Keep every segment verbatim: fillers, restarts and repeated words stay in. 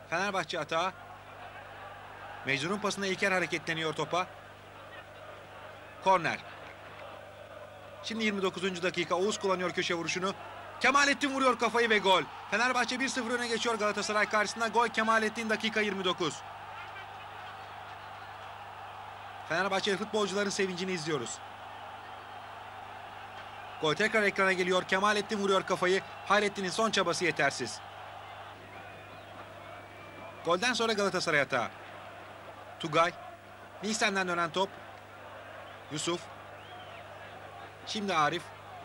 Fenerbahçe atağı. Mecnun'un pasına İlker hareketleniyor topa. Korner. Şimdi yirmi dokuzuncu dakika. Oğuz kullanıyor köşe vuruşunu. Kemalettin vuruyor kafayı ve gol. Fenerbahçe bir sıfır öne geçiyor Galatasaray karşısında. Gol Kemalettin, dakika yirmi dokuz. Fenerbahçe futbolcuların sevincini izliyoruz. Gol tekrar ekrana geliyor. Kemalettin vuruyor kafayı. Hayrettin'in son çabası yetersiz. Golden sonra Galatasaray hata. Tugay. Nisan'dan dönen top. Yusuf. Şimdi Arif.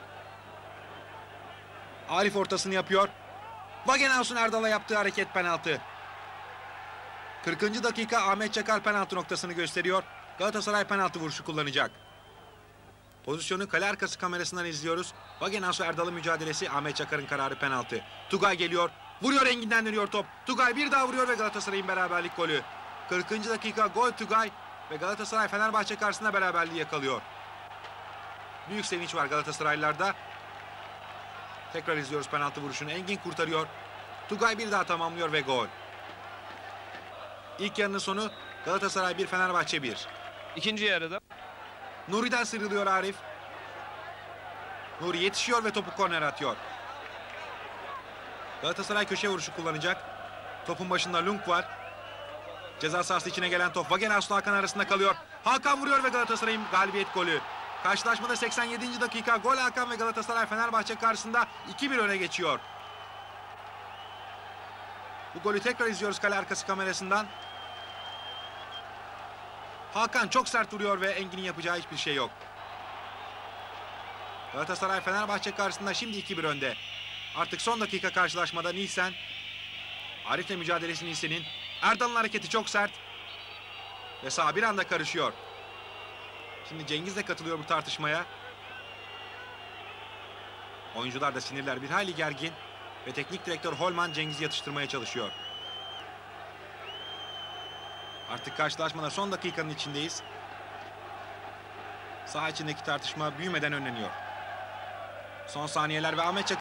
Arif ortasını yapıyor. Wagenhaus'un Erdal'a yaptığı hareket penaltı. kırkıncı dakika. Ahmet Çakar penaltı noktasını gösteriyor. Galatasaray penaltı vuruşu kullanacak. Pozisyonu kale arkası kamerasından izliyoruz. Wagenhaus Erdal'ın mücadelesi, Ahmet Çakar'ın kararı penaltı. Tugay geliyor. Vuruyor, Engin'den dönüyor top. Tugay bir daha vuruyor ve Galatasaray'ın beraberlik golü. kırkıncı dakika, gol Tugay ve Galatasaray Fenerbahçe karşısında beraberliği yakalıyor. Büyük sevinç var Galatasaraylılarda. Tekrar izliyoruz penaltı vuruşunu. Engin kurtarıyor. Tugay bir daha tamamlıyor ve gol. İlk yarının sonu Galatasaray bir, Fenerbahçe bir. İkinci yarıda Nuri'den sıyrılıyor Arif. Nuri yetişiyor ve topu korner atıyor. Galatasaray köşe vuruşu kullanacak. Topun başında Lung var. Ceza sahası içine gelen top Wagenhaus'la Hakan arasında kalıyor. Hakan vuruyor ve Galatasaray'ın galibiyet golü. Karşılaşmada seksen yedinci dakika, gol Hakan ve Galatasaray Fenerbahçe karşısında iki bir öne geçiyor. Bu golü tekrar izliyoruz kale arkası kamerasından. Hakan çok sert vuruyor ve Engin'in yapacağı hiçbir şey yok. Galatasaray Fenerbahçe karşısında şimdi iki bir önde. Artık son dakika karşılaşmada Nisan. Arif'le mücadelesi Nisan'in. Erdal'ın hareketi çok sert. Ve sağ bir anda karışıyor. Şimdi Cengiz de katılıyor bu tartışmaya. Oyuncular da sinirler bir hayli gergin. Ve teknik direktör Holman Cengiz'i yatıştırmaya çalışıyor. Artık karşılaşmada son dakikanın içindeyiz. Saha içindeki tartışma büyümeden önleniyor. Son saniyeler ve Ahmet Çakar